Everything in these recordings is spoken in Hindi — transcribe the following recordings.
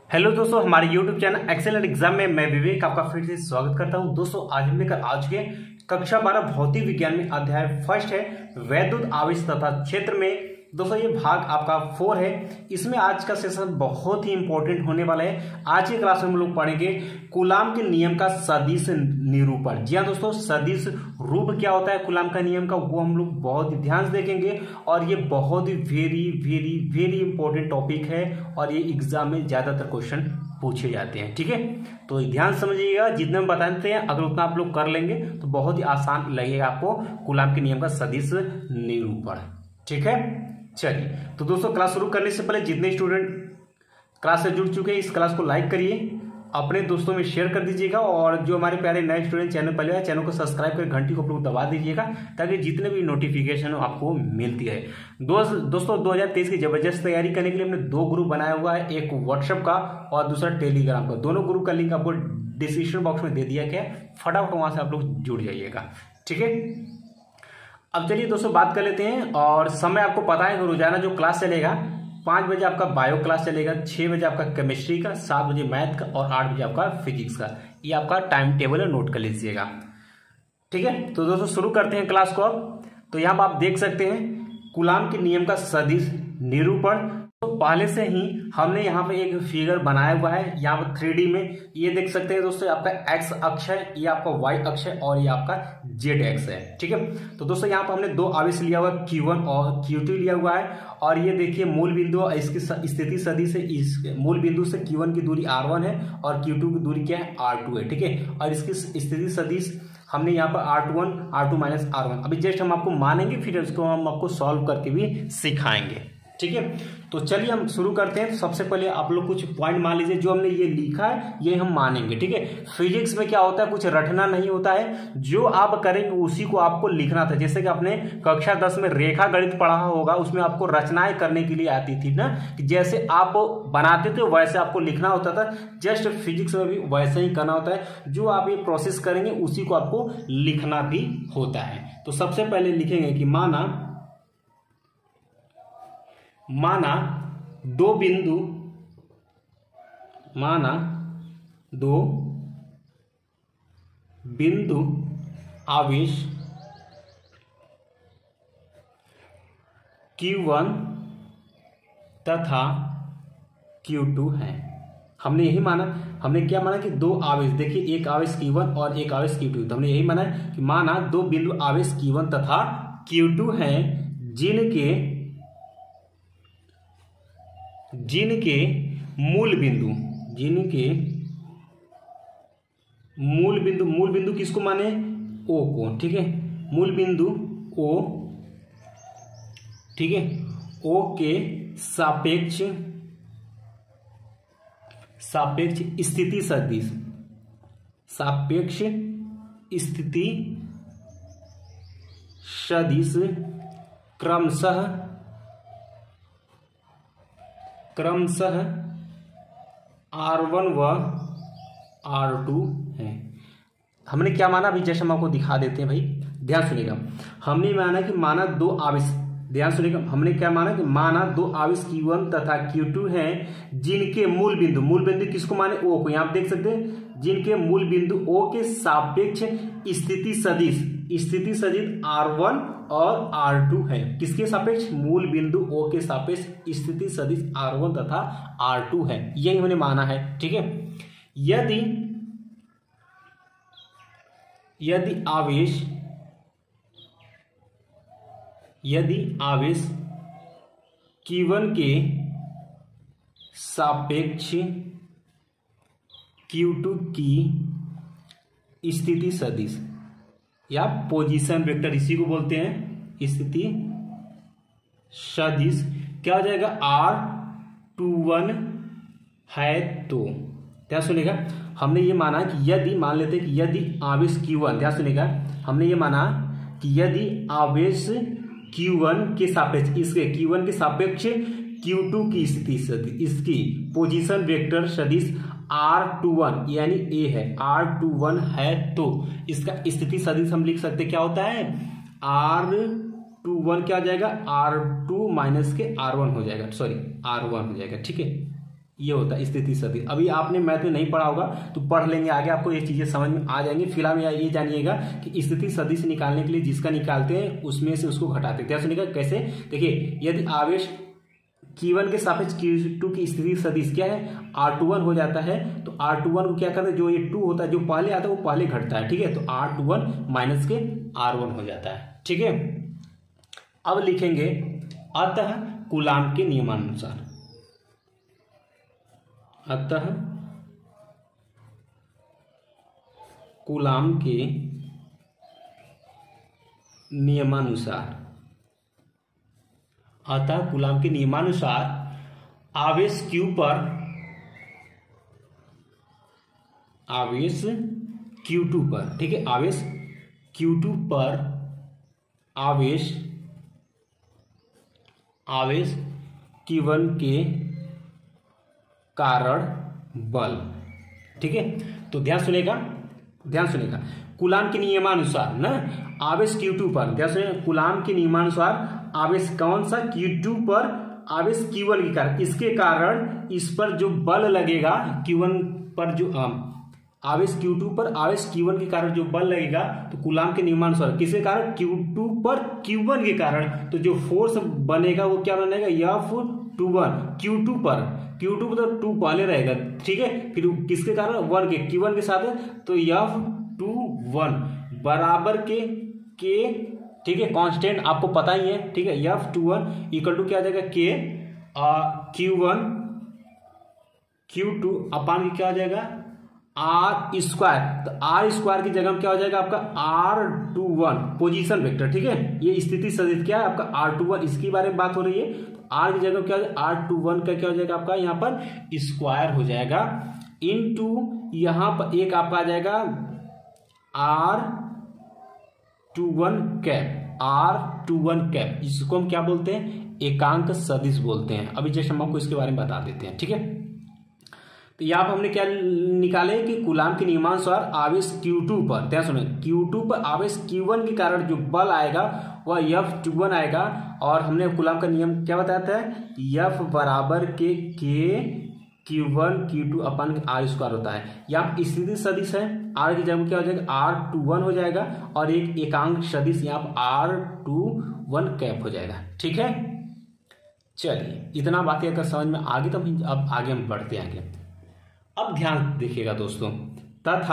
हेलो दोस्तों, हमारे YouTube चैनल एक्सेलेंट एग्जाम में मैं विवेक आपका फिर से स्वागत करता हूं। दोस्तों आज हम लेकर आ चुके कक्षा 12 भौतिक विज्ञान में अध्याय फर्स्ट है वैद्युत आवेश तथा क्षेत्र में। दोस्तों ये भाग आपका 4 है। इसमें आज का सेशन बहुत ही इंपॉर्टेंट होने वाला है। आज की क्लास में हम लोग पढ़ेंगे कूलाम के नियम का सदिश निरूपण। जी हाँ दोस्तों, सदिश रूप क्या होता है कूलाम का नियम का, वो हम लोग बहुत ही ध्यान से देखेंगे और ये बहुत ही वेरी इंपॉर्टेंट टॉपिक है और ये एग्जाम में ज्यादातर क्वेश्चन पूछे जाते हैं। ठीक है, तो ध्यान समझिएगा, जितने हम बताते हैं अगर उतना आप लोग कर लेंगे तो बहुत ही आसान लगेगा आपको कूलाम के नियम का सदिश निरूपण। ठीक है, चलिए तो दोस्तों क्लास शुरू करने से पहले जितने स्टूडेंट क्लास से जुड़ चुके हैं इस क्लास को लाइक करिए, अपने दोस्तों में शेयर कर दीजिएगा और जो हमारे प्यारे नए स्टूडेंट चैनल पहले है चैनल को सब्सक्राइब कर घंटी को लोग दबा दीजिएगा ताकि जितने भी नोटिफिकेशन हो आपको मिलती है। दोस्तों 2023 की जबरदस्त तैयारी करने के लिए हमने 2 ग्रुप बनाया हुआ है, एक व्हाट्सएप का और दूसरा टेलीग्राम का। दोनों ग्रुप का लिंक आपको डिस्क्रिप्शन बॉक्स में दे दिया गया है, फटाफट वहां से आप लोग जुड़ जाइएगा। ठीक है, अब चलिए दोस्तों बात कर लेते हैं। और समय आपको पता है रोजाना जो क्लास चलेगा 5 बजे आपका बायो क्लास चलेगा, 6 बजे आपका केमिस्ट्री का, 7 बजे मैथ का और 8 बजे आपका फिजिक्स का। ये आपका टाइम टेबल है, नोट कर लीजिएगा। ठीक है, तो दोस्तों शुरू करते हैं क्लास को। अब तो यहाँ पर आप देख सकते हैं कूलाम के नियम का सदिश निरूपण। तो पहले से ही हमने यहाँ पे एक फिगर बनाया हुआ है, यहाँ पर 3D में ये देख सकते हैं दोस्तों, आपका एक्स अक्ष है, ये आपका वाई अक्ष है और ये आपका जेड एक्स है। ठीक है, तो दोस्तों यहाँ पर हमने 2 आवेश लिया हुआ है, Q1 और Q2 लिया हुआ है और ये देखिए मूल बिंदु, इसकी स्थिति सदिश से इस मूल बिंदु से Q1 की दूरी R1 है और Q2 की दूरी क्या है R2 है। ठीक है, और इसकी स्थिति सदिश हमने यहाँ पर R21 R2 माइनस R1 अभी जस्ट हम आपको मानेंगे, फिर उसको हम आपको सॉल्व करके भी सिखाएंगे। ठीक है, तो चलिए हम शुरू करते हैं। सबसे पहले आप लोग कुछ पॉइंट मान लीजिए, जो हमने ये लिखा है ये हम मानेंगे। ठीक है, फिजिक्स में क्या होता है, कुछ रटना नहीं होता है, जो आप करेंगे उसी को आपको लिखना था। जैसे कि आपने कक्षा 10 में रेखा गणित पढ़ा होगा, उसमें आपको रचनाएं करने के लिए आती थी ना, कि जैसे आप बनाते थे वैसे आपको लिखना होता था। जस्ट फिजिक्स में भी वैसे ही करना होता है, जो आप ये प्रोसेस करेंगे उसी को आपको लिखना भी होता है। तो सबसे पहले लिखेंगे कि माना दो बिंदु आवेश Q1 तथा Q2 है। हमने यही माना, हमने क्या माना कि 2 आवेश, देखिए एक आवेश Q1 और एक आवेश Q2, तो हमने यही माना कि माना 2 बिंदु आवेश Q1 तथा Q2 हैं जिनके मूल बिंदु किसको माने, O को। ठीक है, मूल बिंदु O, ठीक है, O के सापेक्ष स्थिति सदिश क्रमशः R1 व R2 है। हमने क्या माना अभी जैसे हम आपको दिखा देते हैं भाई, ध्यान सुनिएगा। हमने माना कि माना 2 आवेश, ध्यान सुनिएगा, हमने क्या माना कि माना 2 आवेश Q1 तथा Q2 हैं जिनके मूल बिंदु किसको माने, O को। यहाँ आप देख सकते हैं जिनके मूल बिंदु O के सापेक्ष स्थिति सदिश R1 और R2 है। किसके सापेक्ष, मूल बिंदु O के सापेक्ष स्थिति सदिश R1 तथा R2 है, यही हमने माना है। ठीक है, यदि आवेश Q1 के सापेक्ष Q2 की स्थिति सदिश या पोजीशन वेक्टर, इसी को बोलते हैं स्थिति सदिश, क्या हो जाएगा, R21 है। तो ध्यान सुनिएगा, हमने ये माना कि यदि, मान लेते हैं कि यदि आवेश Q1, ध्यान सुनिएगा, हमने ये माना कि यदि आवेश Q1 के सापेक्ष, इसके Q1 के सापेक्ष Q2 की स्थिति सदिश, इसकी पोजीशन वेक्टर सदिश R21 यानी A है, R21 है, तो इसका स्थिति सदिश हम लिख सकते क्या होता है, R21 क्या हो जाएगा, R2 माइनस के R1 हो जाएगा, सॉरी R1 हो जाएगा। ठीक है, ये होता है स्थिति सदिश। अभी आपने मैथ में नहीं पढ़ा होगा तो पढ़ लेंगे, आगे आपको ये चीजें समझ में आ जाएंगी। फिलहाल ये जानिएगा कि स्थिति सदिश निकालने के लिए जिसका निकालते हैं उसमें से उसको घटाते हैं। सुनिएगा कैसे, देखिए यदि आवेश Q1 के सापेक्ष Q2 की स्थिति सदिश क्या है, R21 हो जाता है, तो R21 को क्या करते हैं, जो ये 2 होता है जो पहले आता है वो पहले घटता है, ठीक है, तो R21 माइनस के R1 हो जाता है, ठीक है। अब लिखेंगे अतः कूलाम के नियमानुसार, अतः कूलाम के नियमानुसार, अतः कूलाम के नियमानुसार आवेश Q पर आवेश Q2 पर, ठीक है, आवेश Q2 पर आवेश Q1 के कारण बल, ठीक है। तो ध्यान सुनेगा कूलाम के नियमानुसार ना आवेश Q2 पर, ध्यान सुनिए, कूलाम के नियमानुसार आवेश कौन सा, Q2 पर आवेश Q1 के कारण, इसके कारण इस पर जो बल लगेगा Q1 पर, जो आवेश Q2 पर आवेश Q1 के कारण जो बल लगेगा, तो कूलाम के नियमानुसार किसके कारण, Q2 पर Q1 के कारण, तो जो फोर्स बनेगा वो क्या बनेगा, F21 Q2 पर तो 2 पहले रहेगा, ठीक है, फिर किसके कारण, 1 के, Q1 के साथ है, तो F21 बराबर के, ठीक है, कांस्टेंट आपको पता ही है, ठीक है, F21 इक्वल टू क्या आ जाएगा, K Q1 Q2 अपान क्या आ जाएगा, R स्क्वायर, तो R स्क्वायर की जगह में क्या हो जाएगा आपका R21 पोजीशन वेक्टर, ठीक है। ये स्थिति सदिश क्या है आपका R21, इसके बारे में बात हो रही है, तो R की जगह क्या हो जाएगा, R21 का क्या हो जाएगा आपका यहाँ पर स्क्वायर हो जाएगा, इनटू यहाँ पर एक आपका आ जाएगा R21 कैप, इसको हम क्या बोलते हैं, एकांक सदिश बोलते हैं। अभी जैसे हम आपको इसके बारे में बता देते हैं, ठीक है। तो यहाँ पर हमने क्या निकाले कि कूलाम के नियमानुसार आवेश Q2 पर, ध्यान सुनिए, Q2 पर आवेश Q1 के कारण जो बल आएगा वह F21 आएगा, और हमने कूलाम का नियम क्या बताया था, F बराबर के Q1 Q2 अपन R स्क्वायर होता है। यहाँ स्थिति सदिश है, R की जगह क्या हो जाएगा, R21 हो जाएगा, और एक एकांक सदिश यहाँ पर R21 कैप हो जाएगा, ठीक है। चलिए इतना बातें अगर समझ में आ गई तो अब आगे हम बढ़ते हैं आगे। अब ध्यान देखिएगा दोस्तों, तथा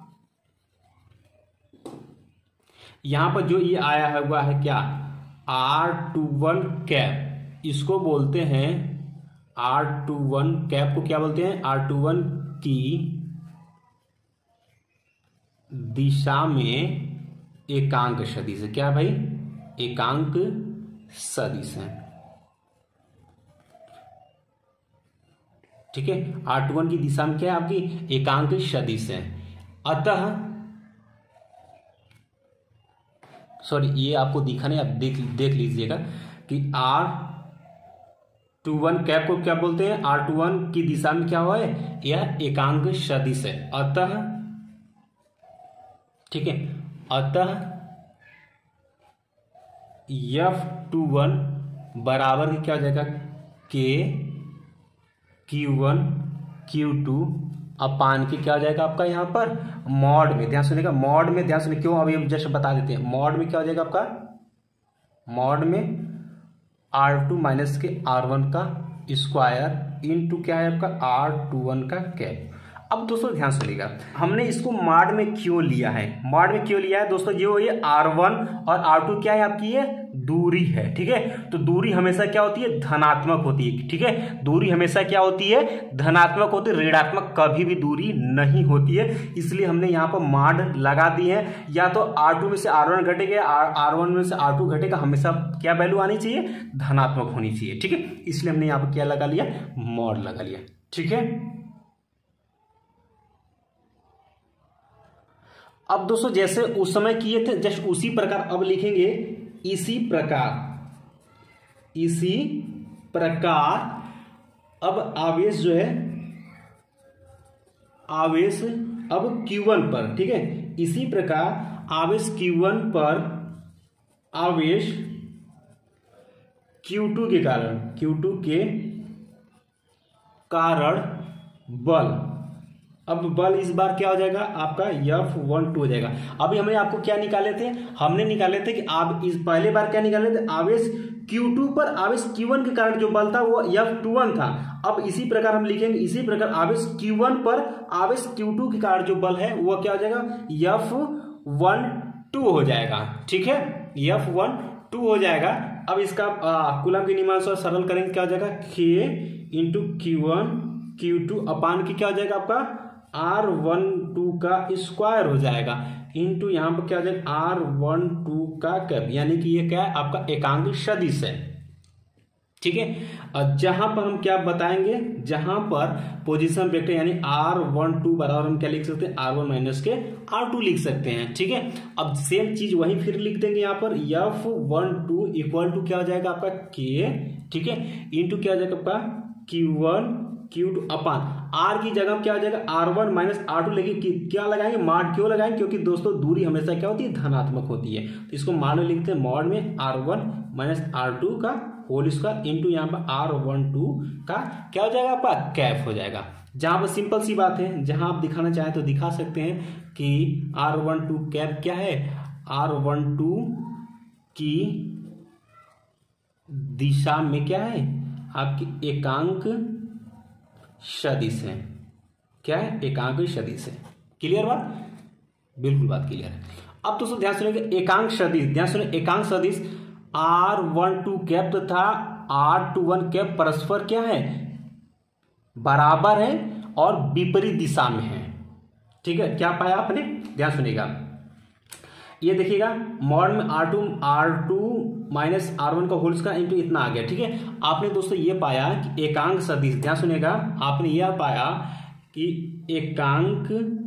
यहां पर जो ये आया हुआ है क्या, R21 कैप, इसको बोलते हैं R21 कैप को क्या बोलते हैं, R21 की दिशा में एकांक सदिश है, क्या भाई, एकांक सदिश है, ठीक है। R21 की दिशा में क्या है आपकी एकांक सदिश है, अतः सॉरी ये आपको दिखा नहीं, आप देख लीजिएगा कि R21 कैप को क्या बोलते हैं, R21 की दिशा में क्या हुआ है, यह एकांक सदिश है, अतः, ठीक है, अतः F21 बराबर क्या हो जाएगा, K Q1 Q2 अपान के क्या हो जाएगा आपका यहाँ पर मॉड में, ध्यान सुनिएगा, मॉड में, ध्यान सुनिए क्यों, अभी हम जस्ट बता देते हैं, मॉड में क्या हो जाएगा आपका, मॉड में R2 माइनस के R1 का स्क्वायर इनटू क्या है आपका R21 का कैप। अब दोस्तों ध्यान सुनिएगा, हमने इसको मॉड में क्यों लिया है, मॉड में क्यों लिया है दोस्तों, जो ये R1 और R2 क्या है आपकी ये दूरी है, ठीक है, तो दूरी हमेशा क्या होती है, धनात्मक होती है, ठीक है, दूरी हमेशा क्या होती है, धनात्मक होती है, ऋणात्मक कभी भी दूरी नहीं होती है, इसलिए हमने यहाँ पर मॉड लगा दी है, या तो R2 में से R1 घटेगा, R1 में से R2 घटेगा, हमेशा क्या वैल्यू आनी चाहिए, धनात्मक होनी चाहिए, ठीक है, इसलिए हमने यहाँ पर क्या लगा लिया, मॉड लगा लिया, ठीक है। अब दोस्तों जैसे उस समय किए थे जस्ट उसी प्रकार अब लिखेंगे, इसी प्रकार अब आवेश जो है, आवेश अब Q1 पर, ठीक है, इसी प्रकार आवेश Q1 पर आवेश Q2 के कारण, Q2 के कारण बल। अब बल इस बार क्या हो जाएगा आपका F12 हो जाएगा। अभी हमने आपको क्या निकाले थे, हमने निकाले थे कि आप इस पहले बार क्या निकाले थे, आवेश Q2 पर आवेश Q1 के कारण जो बल था वो F21 था। अब इसी प्रकार हम लिखेंगे, इसी प्रकार आवेश Q1 पर आवेश Q2 के कारण जो बल है वो क्या हो जाएगा, F12 हो जाएगा। ठीक है, F12 हो जाएगा। अब इसका कूलम के नियमानुसार सरल करेंगे, क्या हो जाएगा, K इंटू Q1 Q2 अपान की क्या हो जाएगा आपका R12 का स्क्वायर हो जाएगा, इंटू यहाँ पर क्या हो जाएगा R12 का कैप, यानी कि ये क्या है आपका एकांक सदिश है। ठीक है, और जहां पर हम क्या बताएंगे, जहां पर पोजीशन वेक्टर यानी R12 बराबर हम क्या लिख सकते हैं, R1 माइनस के R2 लिख सकते हैं। ठीक है, अब सेम चीज वहीं फिर लिख देंगे यहाँ पर F12 इक्वल टू क्या हो जाएगा आपका K, ठीक है, इंटू क्या हो जाएगा आपका Q1 Q2 अपान R की जगह क्या हो जाएगा R1 माइनस R2 लेके क्या लगाएंगे, मॉड क्यों लगाएंगे, क्योंकि दोस्तों दूरी हमेशा क्या होती है, धनात्मक होती है, तो इसको मॉड में लिखते हैं, मॉड में R1 माइनस R2 का होल स्क्वायर इंटू यहाँ पर R12 का क्या हो जाएगा आपका कैप हो जाएगा। जहां पर सिंपल सी बात है, जहां आप दिखाना चाहें तो दिखा सकते हैं कि R12 कैप क्या है, R12 की दिशा में क्या है आपकी एकांक सदिश है। क्या है, एकांक सदिश है। क्लियर बात, बिल्कुल बात क्लियर है। अब दोस्तों ध्यान सुनिएगा, एकांक सदिश, ध्यान सुनिए, एकांक सदिश R12 कैप तथा R21 कैप परस्पर क्या है, बराबर है और विपरीत दिशा में है। ठीक है, क्या पाया आपने, ध्यान सुनिएगा, ये देखिएगा मॉड में R2 माइनस R1 का होल स्क्वायर इंटू इतना आ गया। ठीक है, आपने दोस्तों ये पाया कि एकांक सदिश, ध्यान सुनिएगा, आपने यह पाया कि एकांक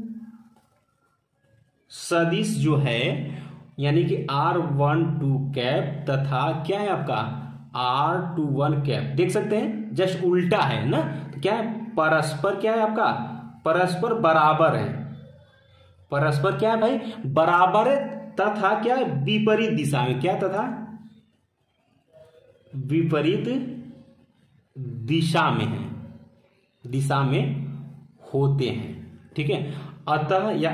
सदिश जो है यानी कि R12 कैप तथा क्या है आपका R21 कैप, देख सकते हैं जस्ट उल्टा है ना, तो क्या है परस्पर, क्या है आपका परस्पर बराबर है, परस्पर क्या है भाई बराबर है, तथा क्या है विपरीत दिशा में, क्या तथा विपरीत दिशा में है, दिशा में होते हैं। ठीक है, अतः या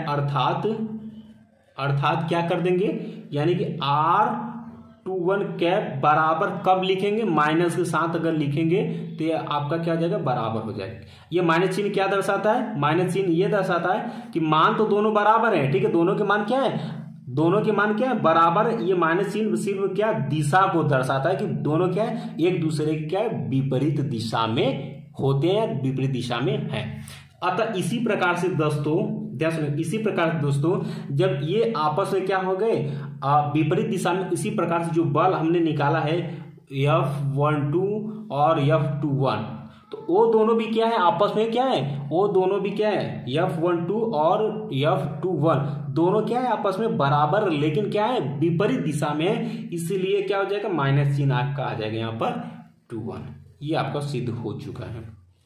अर्थात क्या कर देंगे, यानी कि R21 कैप बराबर कब लिखेंगे, माइनस के साथ अगर लिखेंगे तो ये आपका क्या हो जाएगा, बराबर हो जाएगा। ये माइनस चिन्ह क्या दर्शाता है, माइनस चिन्ह ये दर्शाता है कि मान तो दोनों बराबर है। ठीक है, दोनों के मान क्या है, दोनों के मान क्या है बराबर। ये माइनस चिन्ह सिर्फ क्या दिशा को दर्शाता है कि दोनों क्या है एक दूसरे के क्या है विपरीत दिशा में होते हैं, विपरीत दिशा में है। अतः इसी प्रकार से दोस्तों ध्यान सुनिए, इसी प्रकार से दोस्तों जब ये आपस में क्या हो गए विपरीत दिशा में, इसी प्रकार से जो बल हमने निकाला है F12 और F21, तो वो दोनों भी क्या है आपस में क्या है, वो दोनों भी क्या है F12 और F21 दोनों क्या है आपस में बराबर, लेकिन क्या है विपरीत दिशा में है, इसीलिए क्या हो जाएगा माइनस चिन्ह आपका आ जाएगा यहाँ पर 21। ये आपका सिद्ध हो चुका है।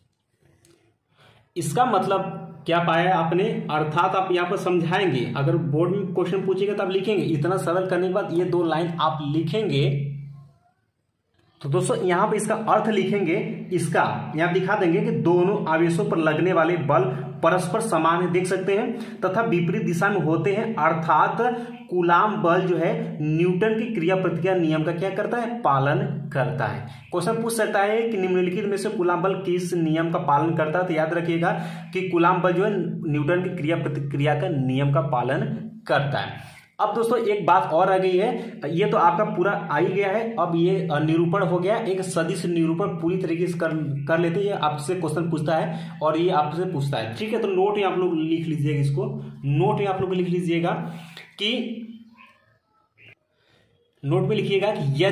इसका मतलब क्या पाया आपने, अर्थात आप यहाँ पर समझाएंगे, अगर बोर्ड में क्वेश्चन पूछेगा तो आप लिखेंगे, इतना सरल करने के बाद ये दो लाइन आप लिखेंगे तो दोस्तों यहाँ पे इसका अर्थ लिखेंगे, इसका यहाँ दिखा देंगे कि दोनों आवेशों पर लगने वाले बल परस्पर समान है, देख सकते हैं, तथा विपरीत दिशा में होते हैं, अर्थात कूलाम बल जो है न्यूटन की क्रिया प्रतिक्रिया नियम का क्या करता है, पालन करता है। क्वेश्चन पूछ सकता है कि निम्नलिखित में से कूलाम बल किस नियम का पालन करता है, तो याद रखिएगा कि कूलाम बल जो है न्यूटन की क्रिया प्रतिक्रिया का नियम का पालन करता है। अब दोस्तों एक बात और आ गई है, ये तो आपका पूरा आ ही गया है, अब ये निरूपण हो गया, एक सदिश निरूपण पूरी तरीके से कर लेते हैं। ये आपसे क्वेश्चन पूछता है और ये आपसे पूछता है। ठीक है, तो नोट में आप लोग लिख लीजिएगा, इसको नोट में आप लोग लिख लीजिएगा कि नोट में लिखिएगा कि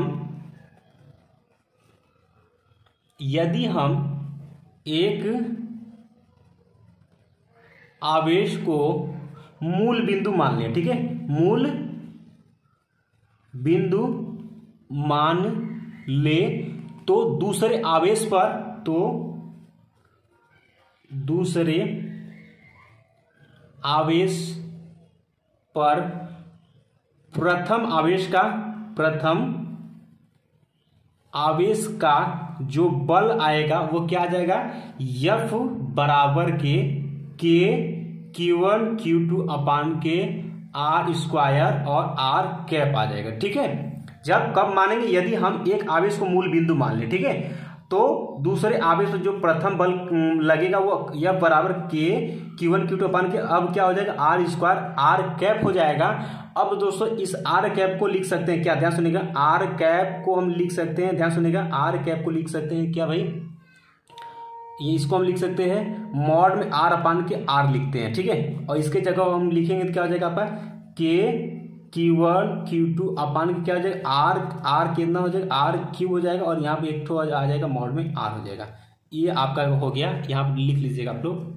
यदि हम एक आवेश को मूल बिंदु मान लें, ठीक है, मूल बिंदु मान ले तो दूसरे आवेश पर प्रथम आवेश का जो बल आएगा वो क्या आ जाएगा, F बराबर के Q1 Q2 अपान के R स्क्वायर और R कैप आ जाएगा। ठीक है, जब कब मानेंगे, यदि हम एक आवेश को मूल बिंदु मान लें, ठीक है, तो दूसरे आवेश जो प्रथम बल लगेगा वो F बराबर के Q1 Q2 अपान के, अब क्या हो जाएगा, R स्क्वायर R कैप हो जाएगा। अब दोस्तों इस R कैप को लिख सकते हैं क्या, ध्यान सुनिएगा, R कैप को हम लिख सकते हैं, ध्यान सुनिएगा, R कैप को लिख सकते हैं क्या भाई, ये इसको हम लिख सकते हैं मॉड में R अपान के R लिखते हैं। ठीक है, और इसके जगह हम लिखेंगे तो क्या हो जाएगा आपका के Q1 Q2 अपान के क्या हो जाएगा, R कितना हो जाएगा, R क्यूब हो जाएगा, और यहाँ पे एक ठो आ जाएगा मॉड में R हो जाएगा। ये आपका हो गया, यहाँ पे लिख लीजिएगा आप लोग,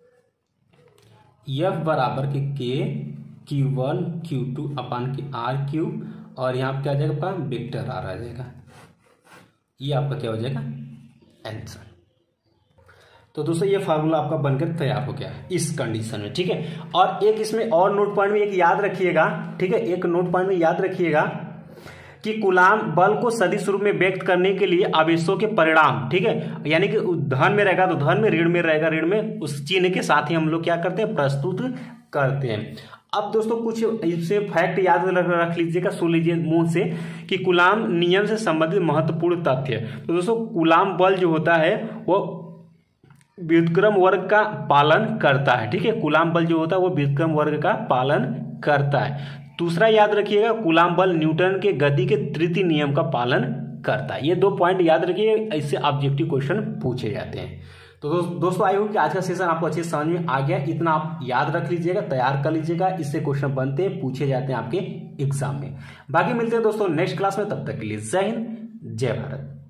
F बराबर के Q1 Q2 अपान के R क्यूब, और यहाँ पे क्या आ जाएगा आपका वेक्टर R आ जाएगा। ये आपका क्या हो जाएगा आंसर। तो दोस्तों ये फार्मूला आपका बनकर तैयार हो गया इस कंडीशन में। ठीक है, और एक इसमें और नोट पॉइंट में एक याद रखिएगा, ठीक है, एक नोट पॉइंट में याद रखिएगा कि कूलाम बल को सदिश रूप में व्यक्त करने के लिए आवेशों के परिणाम, ठीक है, यानी कि धन में रहेगा तो धन में, ऋण में रहेगा ऋण में, उस चिन्ह के साथ ही हम लोग क्या करते हैं, प्रस्तुत करते हैं। अब दोस्तों कुछ इससे फैक्ट याद रख लीजिएगा, सुन लीजिए मुंह से कि कूलाम नियम से संबंधित महत्वपूर्ण तथ्य। तो दोस्तों कूलाम बल जो होता है वो व्युत्क्रम वर्ग का पालन करता है। ठीक है, कूलाम बल जो होता है वो व्युत्क्रम वर्ग का पालन करता है। दूसरा याद रखिएगा, कूलाम बल न्यूटन के गति के तृतीय नियम का पालन करता है। ये 2 पॉइंट याद रखिए, इससे ऑब्जेक्टिव क्वेश्चन पूछे जाते हैं। तो दोस्तों आई होप कि आज का सेशन आपको अच्छे समझ में आ गया, इतना आप याद रख लीजिएगा, तैयार कर लीजिएगा, इससे क्वेश्चन बनते हैं, पूछे जाते हैं आपके एग्जाम में। बाकी मिलते हैं दोस्तों नेक्स्ट क्लास में, तब तक के लिए जय हिंद जय भारत।